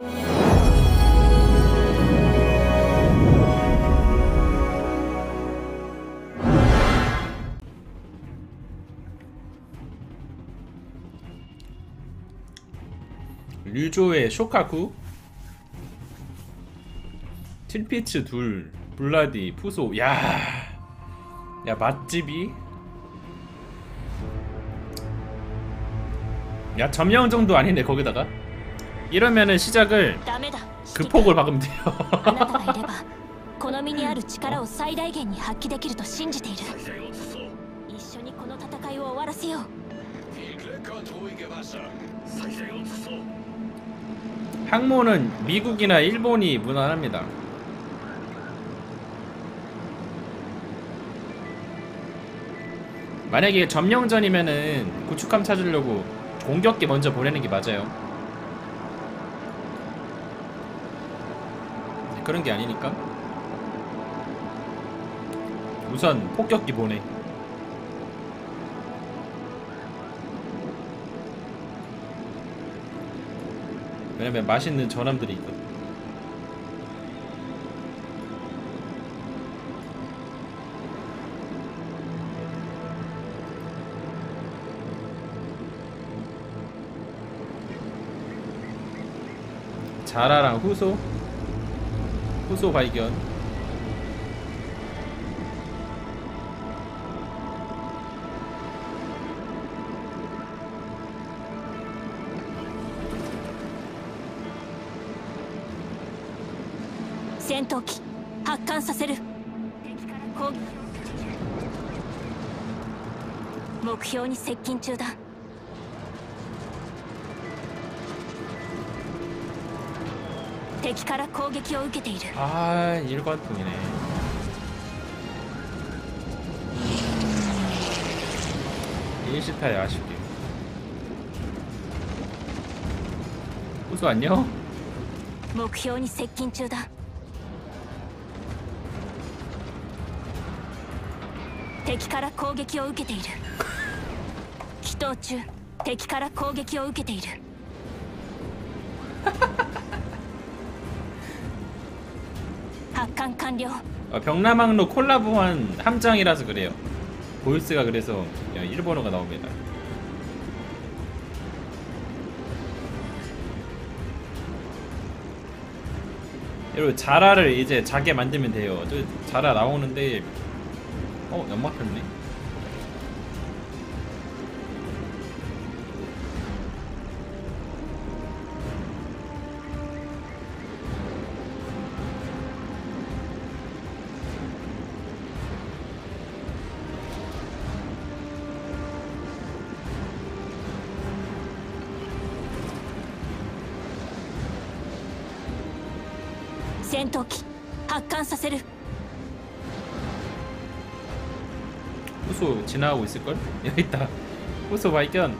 류조의 쇼카쿠, 틴피츠 둘, 블라디, 푸소. 야 맛집이. 야 점령 정도 아닌데 거기다가 이러면은 시작을 극폭을 박으면 돼요. あなたがいればこの身にある力を最大限に発揮できると信じている。一緒にこの戦いを終わらせよう。 항모는 미국이나 일본이 무난합니다. 만약에 점령전이면은 구축함 찾으려고 공격기 먼저 보내는 게 맞아요. 그런 게 아니니까 우선 폭격기 보내. 왜냐면 맛있는 전함들이 있거든. 자라랑 후소 발견. 전투기発艦させる。目標に接近中だ。敵から攻撃を受けている。 아, 일관통이네. 일시타에 아쉽게. 호수 안녕? 目標に接近中だ。敵から攻撃を受けている。祈祷中。敵から攻撃を受けている。発艦完了。 병남항로 콜라보한 함장이라서 그래요. 보이스가 그래서 일본어가 나옵니다. 여러분 자라를 이제 자게 만들면 돼요. 저 자라 나오는데 연막 폈네. 전투기発艦させる。 호수 지나가고 있을걸? 여기 있다. 호수 발견.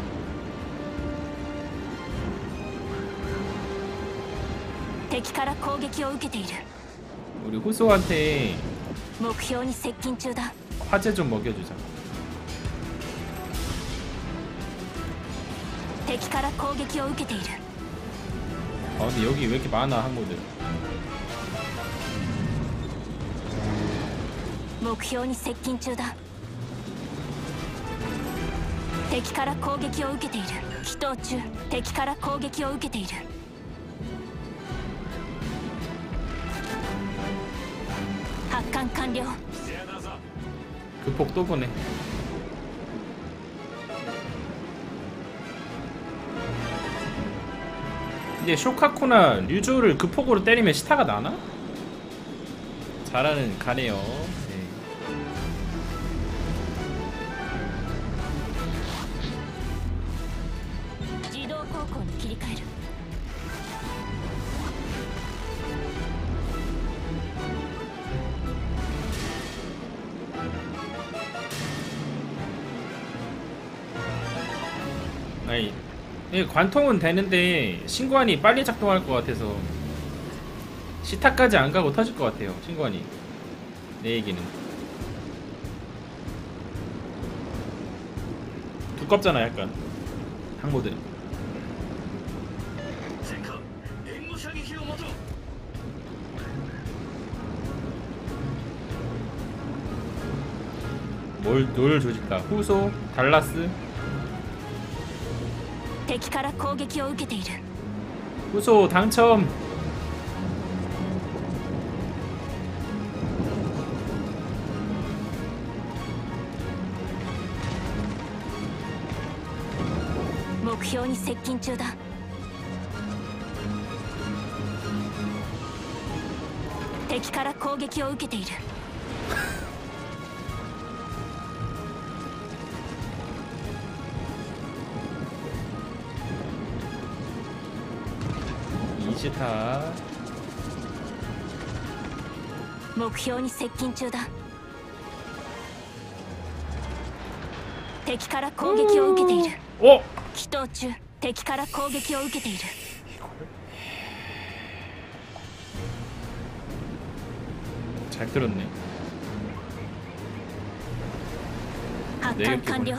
敵から攻撃を受けている。 우리 호수한테 目標に接近中だ。 화재 좀 먹여주자. 敵から攻撃を受けている。 아 근데 여기 왜 이렇게 많아 항모들. 目標に接近中だ。敵から攻撃を受けている。祈祷中。敵から攻撃を受けている。発艦完了。 극폭 또 보네. 이제 쇼카쿠나 류조를 극폭으로 때리면 시타가 나나? 잘하는 가네요. 네. 아니, 관통은 되는데 신관이 빨리 작동할 것 같아서 시타까지 안 가고 터질 것 같아요. 신관이. 내 얘기는 두껍잖아 약간 항모들은. 뭘 조질까? 후소, 달라스. 敵から攻撃を受けている。 후소 당첨. 目標に接近中だ。敵から攻撃を受けている。 이지타. 目標に接近中だ。敵から攻撃を受けている。 어? 祈祷中、敵から攻撃を受けている。 잘 들었네. 発艦完了。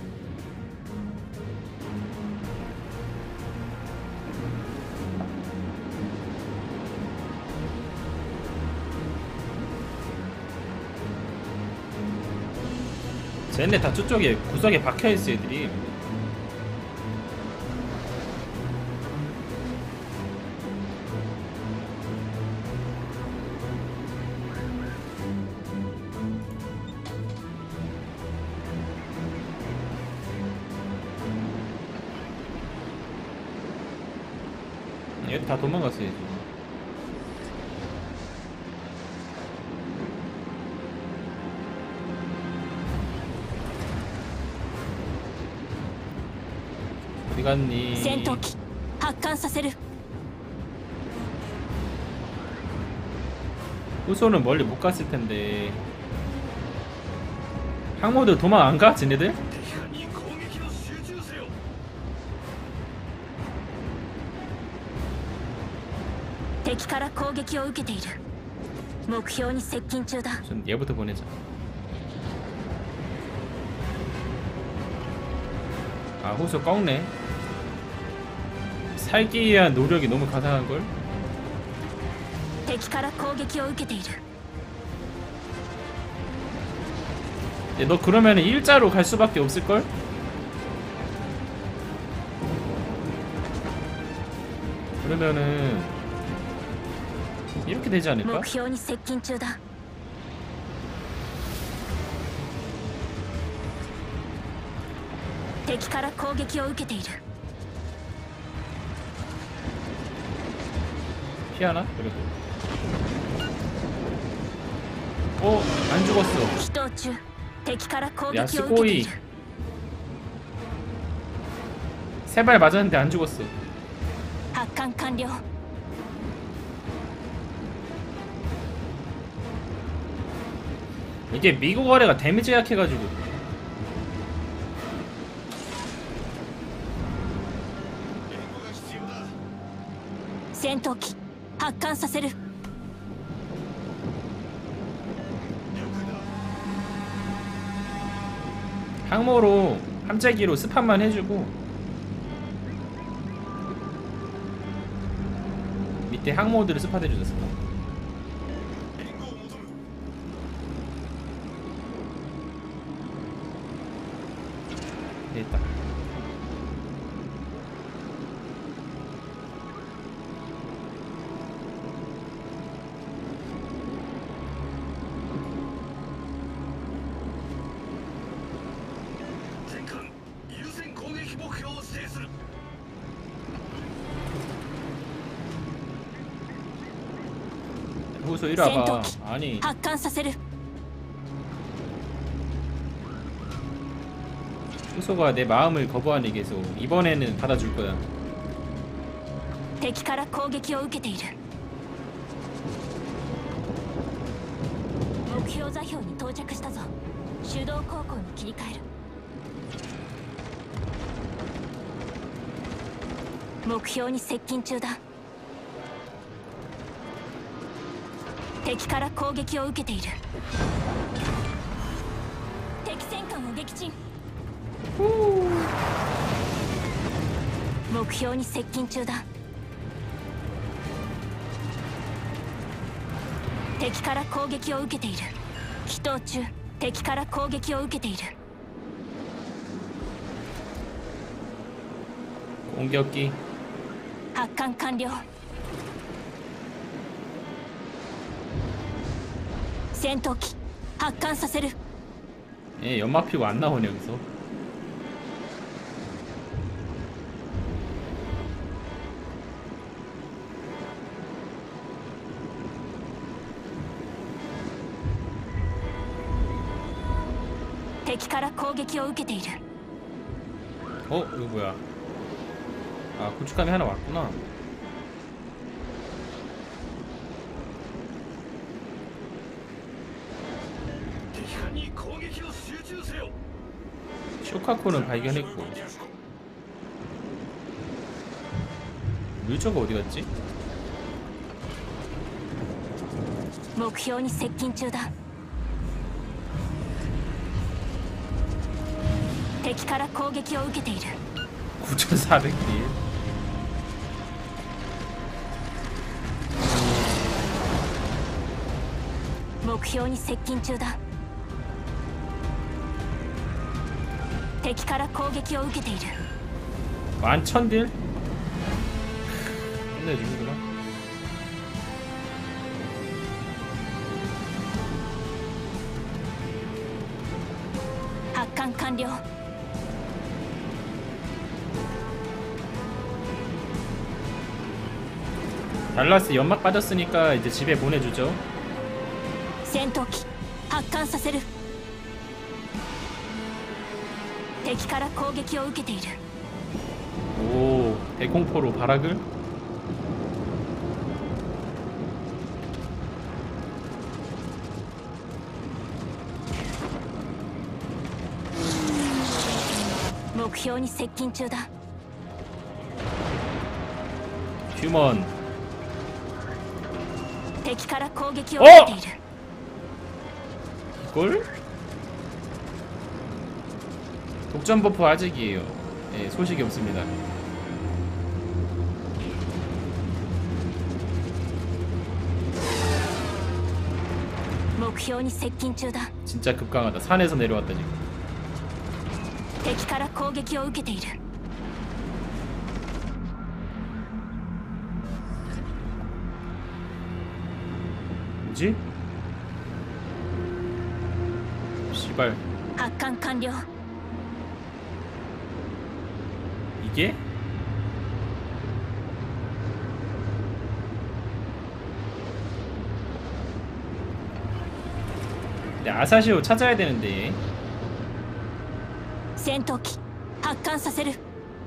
쟤네 다 저쪽에 구석에 박혀있어 애들이. 얘들 다 도망갔어요 지금. 어디 갔니? 戦闘機発艦させる。 후소는 멀리 못 갔을 텐데. 항모들 도망 안 가? 쟤네들? 敵から攻撃を受けている。目標に接近中だ。 좀 얘부터 보내자. 아 후소 꺾네. 살기 위한 노력이 너무 가상한걸? 敵から攻撃を受けている。 너 그러면은 일자로 갈 수밖에 없을걸? 그러면은 이렇게 되지 않을까? 目標に接近中だ。 敵から攻撃を受けている。 피하나? 그래도. 어? 안 죽었어. 祈祷中、敵から攻撃を 야 受けてい 스고이 る。 세 발 맞았는데 안 죽었어. 発艦完了。 이게 미국 어뢰가 데미지가 약해가지고. 戦闘機発艦させる。 항모로 함재기로 스팟만 해주고 밑에 항모들을 스팟해주자. 스팟. 됐다. 후소 이리 와봐. 아니 発艦させる。 후소가 내 마음을 거부하니 계속 이번에는 받아줄 거야. 敵から攻撃を受けている。目標座標に到着したぞ。手動航行に切り替える。目標に接近中だ。敵から攻撃を受けている。敵戦艦を撃沈。目標に接近中だ。 敵から攻撃を受けている。祈祷中。敵から攻撃を受けている。 공격기 発艦完了。戦闘機発艦させる。 예, 연막 피고 안 나오네 여기서. 敵から攻撃を受けている。 어? 이거 뭐야? 아, 고춧감이 하나 왔구나. 쇼카코는 발견했고. 물저가 어디 갔지? 目標に接近中だ。敵から攻撃を受けている。 9,400딜. 目標に接近中だ。敵から攻撃を受けている。 11,000딜? 끝내주는구나. 합강 완료. 달라스 연막 빠졌으니까 이제 집에 보내주죠. 戦闘機発艦させる。敵から攻撃を受けている。 오, 대공포로 발악을? 목표에 接近中だ。 휴먼. 敵から攻撃を受けている。 이걸? 독점 버프 아직이에요. 예, 소식이 없습니다. 목표에 接近中だ。 진짜 급강하다. 산에서 내려왔다 지금. 敵から攻撃を受けている。 뭐지? 씨발. 発艦完了。 이게? 네, 아사시오 찾아야 되는데. 戦闘機発艦させる。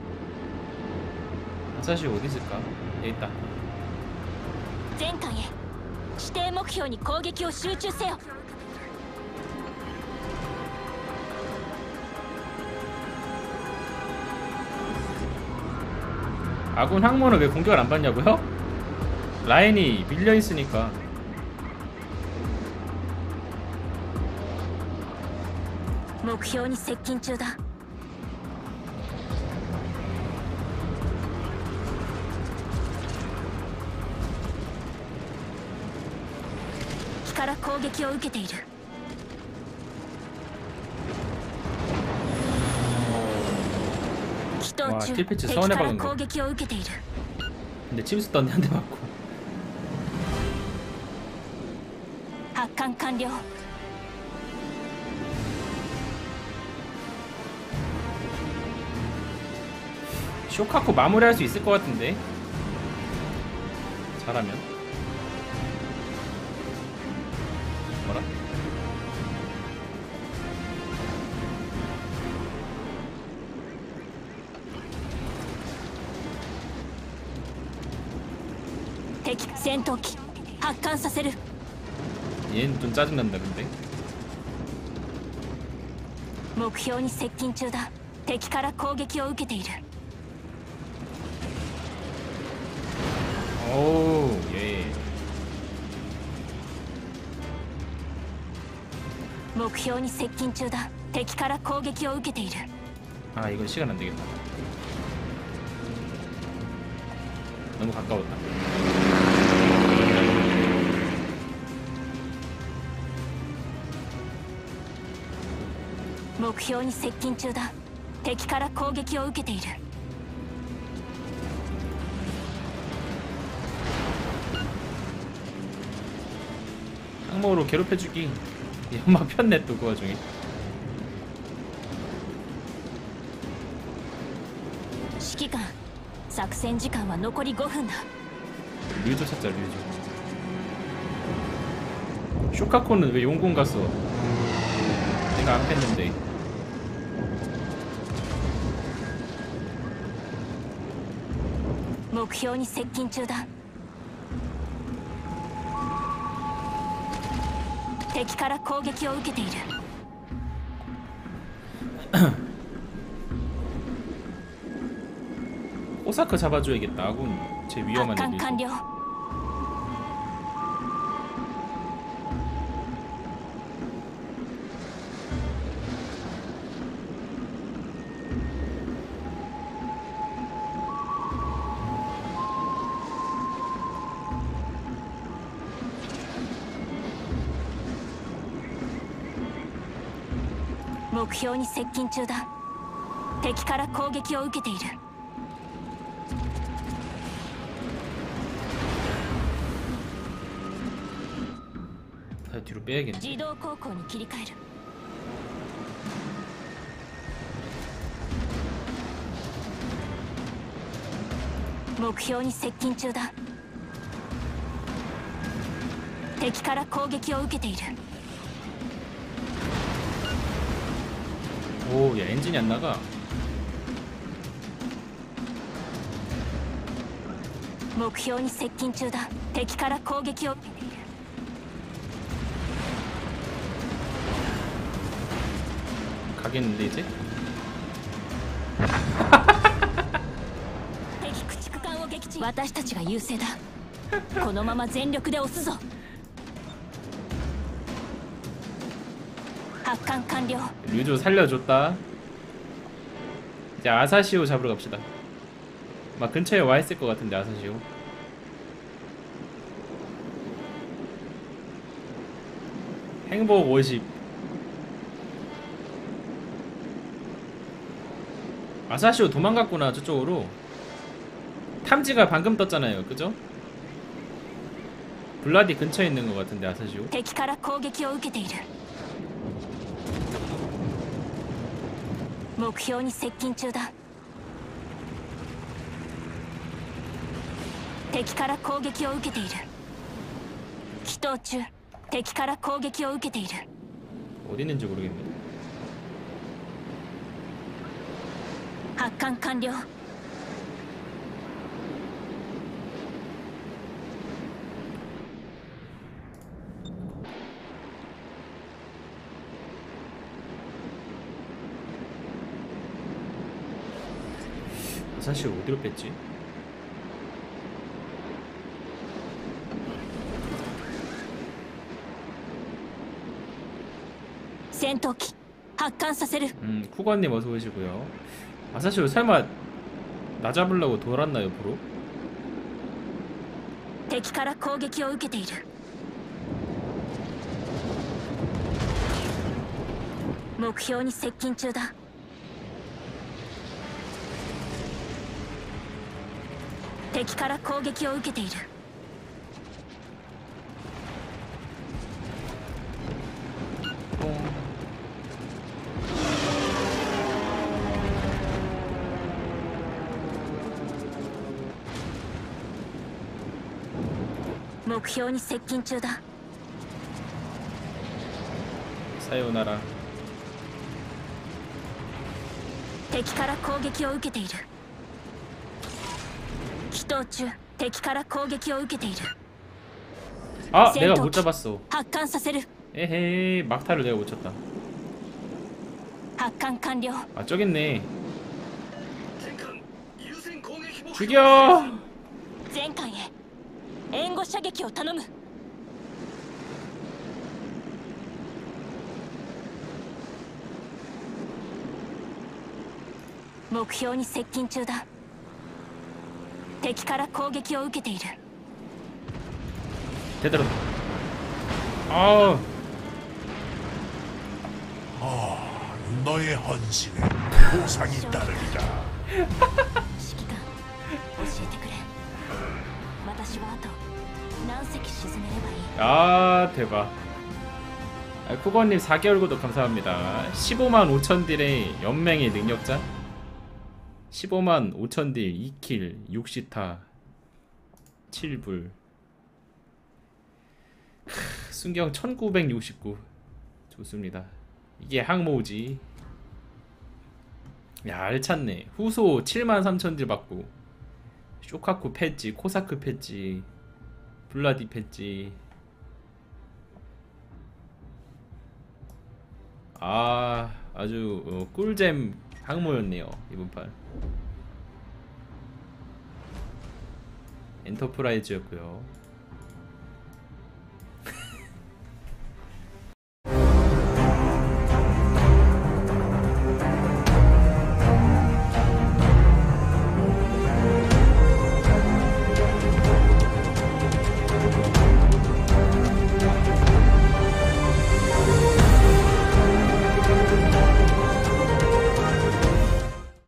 아사시오 어디 있을까? 여기 있다. 前艦へ指定目標に攻撃を集中せよ。 아군 항모는 왜 공격을 안 받냐고요? 라인이 밀려 있으니까. 目標に接近中だ。 敵から攻撃を受けている。 祈祷中。 킬패치 敵 서운해 から 박은 攻 거. 撃を受けている。 근데 침수 떴네 한 대 맞고. 発艦完了。 쇼카코 마무리할 수 있을 것 같은데. 잘하면. 뭐라? 敵戦闘機発艦させる。 얘는 좀 짜증난다 근데. 目標に接近中だ。敵から攻撃を受けている。 오우 예. 目標に接近中だ。敵から攻撃を受けている。 아 이건 시간 안 되겠다. 너무 가까웠다. 目標に接近中だ。敵から攻撃を受けている。 항목으로 괴롭혀주기. 연막 폈네 또 그 와중에. 指揮官、作戦時間は残り5分だ。 류조 찾자 류조. 쇼카코는 왜 용궁 갔어? 내가 안 뺐는데. 목표に接近中だ。敵から攻撃を受けている。 오사카 잡아줘야겠다. 아군 제 위험한 発艦 애들. 完了。 目標に接近中だ。敵から攻撃を受けている。 다 뒤로 빼야겠네. 自動航行に切り替える。 目標に接近中だ。敵から攻撃を受けている。 오, 야 엔진이 안 나가. 目標に接近中だ。敵から攻撃を受けている。 가겠는데 이제? 敵駆逐艦を撃沈。私たちが優勢だ。このまま全力で押すぞ。発艦完了。 류조 살려줬다. 이제 아사시오 잡으러 갑시다. 막 근처에 와 있을 것 같은데 아사시오. 행복 50. 아사시오 도망갔구나 저쪽으로. 탐지가 방금 떴잖아요, 그죠? 블라디 근처에 있는 것 같은데 아사시오. 敵から攻撃を受けている。目標に接近中だ。敵から攻撃を受けている。祈祷中。敵から攻撃を受けている。 어디 있는지 모르겠네. 発艦完了。 아사시오 어디로 뺐지? 戦闘機発艦させる。 쿠관님 어서 오시고요. 아사시오 설마 나 잡으려고 돌았나 옆으로? 敵から攻撃を受けている。目標に接近中だ。敵から攻撃を受けている。 目標に接近中だ。 사요나라. 敵から攻撃を受けている。祈祷中。敵から攻撃を受けている。 아 내가 못 잡았어. 発艦させる。 에헤이 막타를 내가 못 쳤다. 発艦完了。 아 저겠네. 죽여. 前艦へ援護射撃を頼む。 目標に接近中だ。敵から攻撃を受けている。 되더라. 아 너의 헌신에 보상이 따르리라. 指揮官教えてくれ。私はあと何隻沈めればいい？ 아 대박. 쿠거님 4개월 구독 감사합니다. 15만 5천 딜의 연맹의 능력자. 15만 5천 딜 2킬 6시타 7불. 순경 1969. 좋습니다. 이게 항모지. 야 알찼네. 후소 7만 3천 딜 받고 쇼카쿠 패지, 코사크 패지, 블라디 패지. 아 아주 꿀잼 항모였네요 이번 판. 엔터프라이즈였고요.